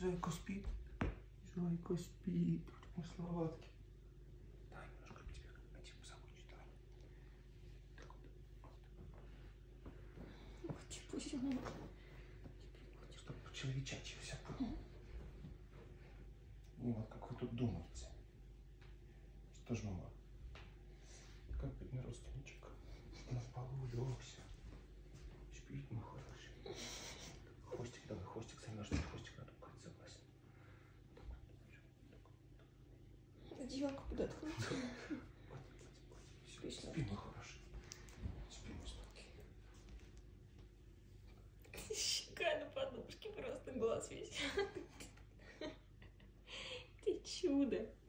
Зайка спит. Зайка спит. Мы сладкий. Дай немножко тебе. Иди позабудь, давай. Так вот. Хочу, Чтобы по-человечачьи все было. И вот как вы тут думаете. Что ж, мама? Как бедный родственничек. На полу улегся. Спит, мой хороший. Хвостик, давай, хвостик, сами наш хвостик надо брать, согласен. Одеялко подоткнуть. Спи, мой хороший. Спи, мой сладкий. Щека на подушке, просто глаз весь. Ты чудо.